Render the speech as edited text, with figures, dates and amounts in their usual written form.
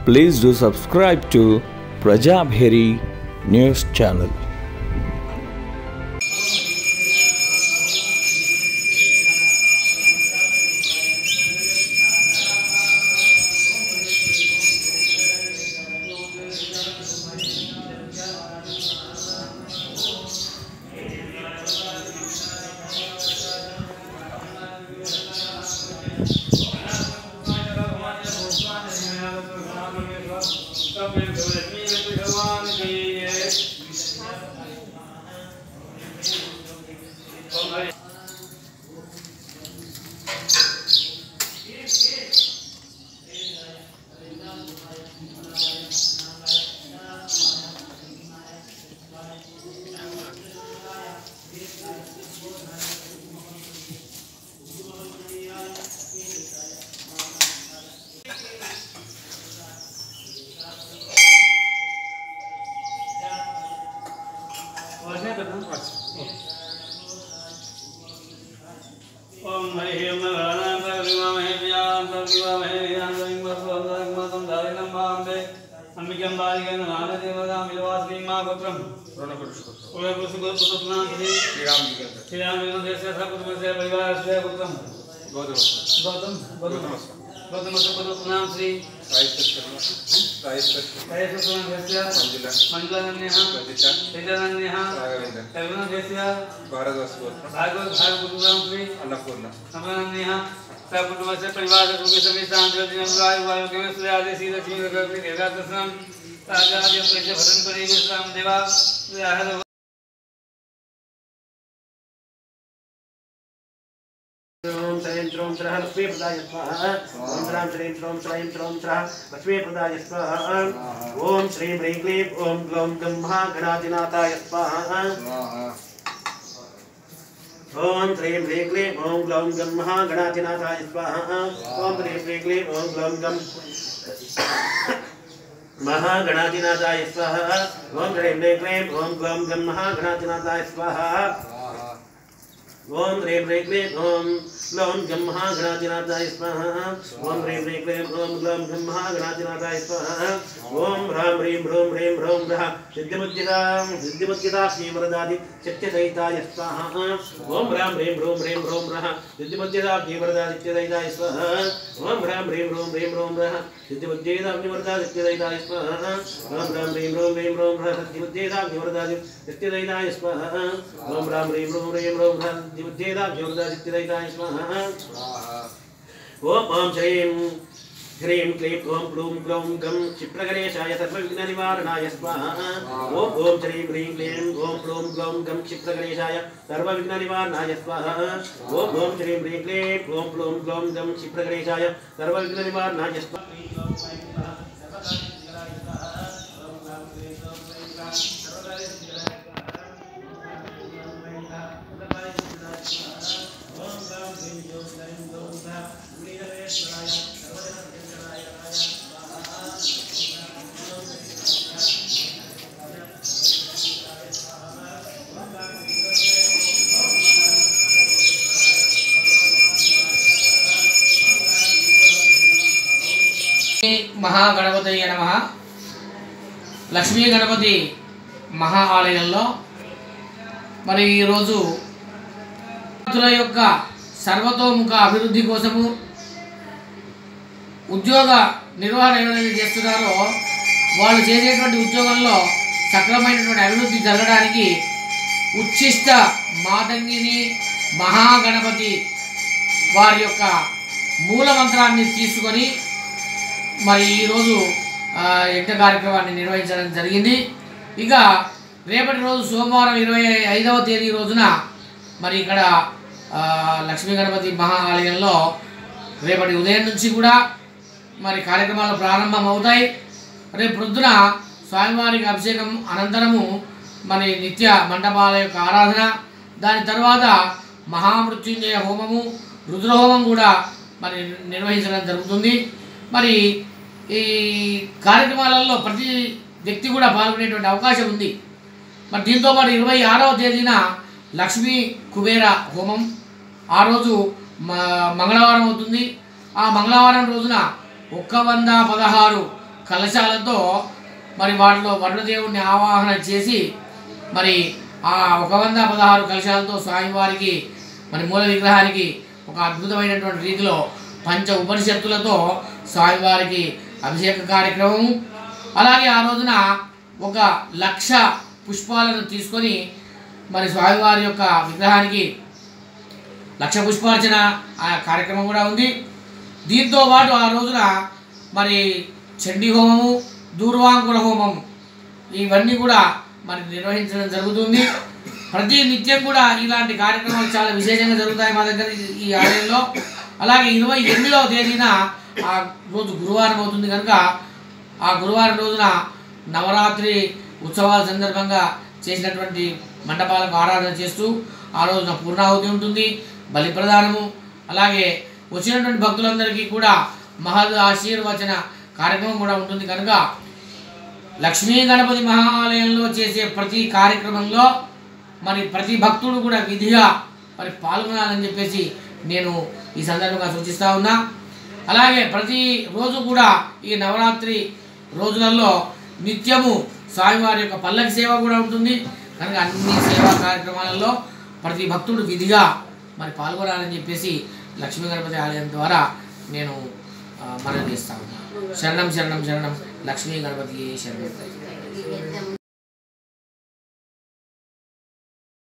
Please do subscribe to Prajabheri News Channel. ओम श्रीं त्रों त्रः लक्ष्मी प्रदाय स्वाहा ओम राम श्रीं त्रों श्रीं त्रों त्रः लक्ष्मी प्रदाय स्वाहा ओम श्रीं ह्रीं क्लीं ओम ग्लौं गं महागणाधिनाथाय स्वाहा ओम श्रीं ह्रीं क्लीं ओम ग्लौं गं महागणाधिनाथाय स्वाहा ओम ह्रीं ह्रीं क्लीं ओम ग्लौं गं महागणाधिनाथाय स्वाहा ओम ह्रीं ह्रीं क्लीं ओम ग्लौं गं महागणाधिनाथाय स्वाहा ओम ह्रीं ह्रीं क्लीं ओम ग्लौं गं महागणाधिनाथाय स्वाहा ओम ह्रीं ह्रीं क्लीं ओम ग्लौं गं महागणाधिनाथाय स्वाहा ओम ह्रां ह्रीं ह्रूं ह्रीं ह्रौं ह्रः सिद्धिमुद्गिता श्रीवरदादि सत्यसहिताय स्वाहा ओम ह्रां ह्रीं ह्रूं ह्रीं ह्रौं ह्रः सिद्धिमुद्गिता श्रीवरदादि सत्यसहिताय स्वाहा ओम ह्रां ह्रीं ह्रूं ह्रीं ह्रौं ह्रः सिद्धिमुद्गिता श्रीवरदादि सत्यसहिताय स्वाहा ओम ह्रां ह्रीं ह्रूं ह्रीं ह्रौं ह्रः सिद्धिमुद्गिता श्रीवरदादि सत्यसहिताय स्वाहा ओम ह्रां ह्रीं ह्रूं ह्रीं ह्रौं ह्रः सिद्धिमुद्गिता श्रीवरदादि सत्यसहिताय स्वाहा ओम श्रीं ह्रीं क्लीं ओम प्लूं ग्लौं गं क्षिप्रगणेशाय सर्वविघ्ननिवारणाय स्वाहा ओम श्रीं ह्रीं क्लीं ओम प्लूं ग्लौं गं क्षिप्रगणेशाय सर्वविघ्ननिवारणाय स्वाहा ओम श्रीं ह्रीं क्लीं ओम प्लूं ग्लौं गं क्षिप्रगणेशाय सर्वविघ्ननिवारणाय स्वाहा महागणपतये नमः लक्ष्मी गणपति महा ఆలయంలో మరి ఈ రోజు భక్తుల యొక్క సర్వతోముఖ అభివృద్ధి కోసము ఉద్యోగ నిర్వహణ ఎవరైతే చేస్తున్నారో వాళ్ళు చేసేటువంటి ఉద్యోగంలో సక్రమైనటువంటి అభివృద్ధి జరగడానికి ఉచ్చిష్ట మాతంగిని మహాగణపతి వారి యొక్క మూల మంత్రాన్ని తీసుకొని మరి ఈ రోజు యజ్ఞ కార్యక్రమాన్ని నిర్వహించడం జరిగింది। ఇక రేపటి రోజు సోమవారం 25వ తేదీ రోజున మరి ఇక్కడ లక్ష్మీ గణపతి మహా ఆలయంలో రేపటి ఉదయం నుంచి కూడా మరి కార్యక్రమాలు ప్రారంభం అవుతాయి। రేపు పొద్దున స్వామివారికి అభిషేకం అనంతరము మరి నిత్య మండపాల యొక్క ఆరాధన, దాని తర్వాత మహామృత్యుంజయ హోమము రుద్రహోమం కూడా మరి నిర్వహించడం జరుగుతుంది। మరి ఈ కార్యక్రమాలలో ప్రతి వ్యక్తి కూడా పాల్గొనేటువంటి అవకాశం ఉంది। మరి దీంతో పాటు 26వ తేదీన లక్ష్మీ కుబేర హోమం ఆ రోజు మంగళవారం అవుతుంది। ఆ మంగళవారం రోజున 116 కలశాలతో మరి వాటిలో వరుణదేవుడిని ఆవాహన చేసి మరి ఆ 116 కలశాలతో స్వామివారికి మరి మూల విగ్రహానికి ఒక అద్భుతమైనటువంటి రీతిలో పంచ ఉపనిషత్తులతో స్వామివారికి అభిషేక కార్యక్రమం. అలాగే ఆ రోజున 1,00,000 పుష్పాలను తీసుకొని మరి స్వామివారి యొక్క విగ్రహానికి 1,00,000 పుష్పార్చన ఆ కార్యక్రమం కూడా ఉంది. దీంతో పాటు ఆ రోజున మరి చండీ హోమము, దూర్వాంకుర హోమం ఇవన్నీ కూడా మరి నిర్వహించడం జరుగుతుంది. ప్రతి నిత్యం కూడా ఇలాంటి కార్యక్రమాలు చాలా విశేషంగా జరుగుతాయి మా దగ్గర ఈ ఆలయంలో. అలాగే 28వ తేదీన ఆ రోజు గురువారం అవుతుంది కనుక ఆ గురువారం రోజున నవరాత్రి ఉత్సవాల సందర్భంగా చేసినటువంటి మండపాలకు ఆరాధన చేస్తూ ఆ రోజున పూర్ణాహుతి ఉంటుంది, బలి ప్రదానము. అలాగే వచ్చినటువంటి భక్తులందరికీ కూడా మహద్ ఆశీర్వచన కార్యక్రమం కూడా ఉంటుంది కనుక లక్ష్మీ గణపతి మహాలయంలో చేసే ప్రతి కార్యక్రమంలో మరి ప్రతి భక్తుడు కూడా విధిగా మరి పాల్గొనాలని చెప్పేసి నేను ఈ సందర్భంగా సూచిస్తూ ఉన్నా. అలాగే ప్రతి రోజు కూడా ఈ నవరాత్రి రోజులలో నిత్యము స్వామివారి యొక్క పల్లకి సేవ కూడా ఉంటుంది కనుక అన్ని సేవా కార్యక్రమాలలో ప్రతి భక్తుడు విధిగా మరి పాల్గొనాలని చెప్పేసి లక్ష్మీ గణపతి ఆలయం ద్వారా నేను మనవి చేస్తా ఉన్నాను. శరణం శరణం శరణం లక్ష్మీ గణపతి శరణం.